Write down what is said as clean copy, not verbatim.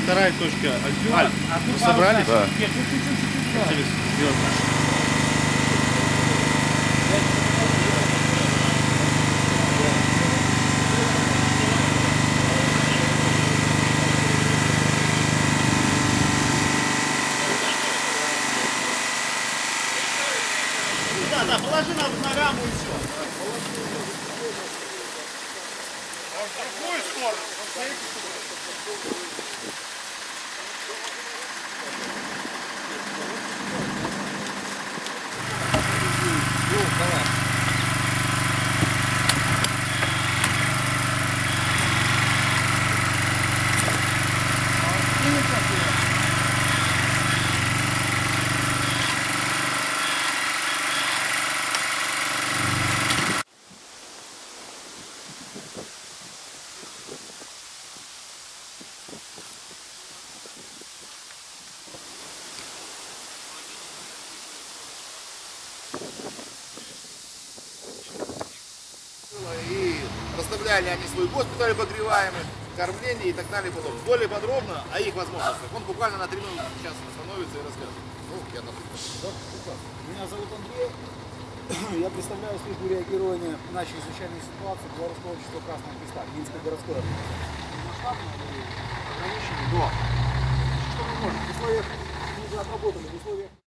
вторая точка Альф. Вы собрались? Да. Хотели сделать наш. Да, положи на раму и все. В другую сторону. И расставляли они свой госпиталь обогреваемый, кормление и так далее. Потом более подробно о их возможностях. Он буквально на 3 минуты сейчас остановится и расскажет. Ну, я Меня зовут Андрей. Я представляю службу реагирования на чрезвычайные ситуации Белорусского общества Красного Креста, Минской городской организации. Масштабное ограничение, но что мы можем в условиях, мы уже отработали в условиях